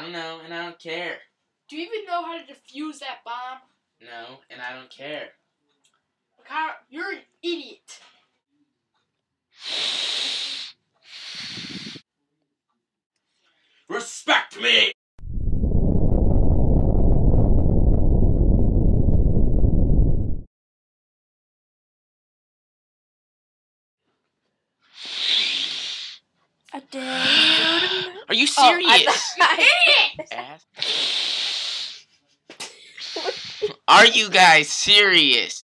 don't know, and I don't care. Do you even know how to defuse that bomb? No, and I don't care. MacConner, you're an idiot. Respect me! A dude. Are you serious? Idiot! Ass. Are you guys serious?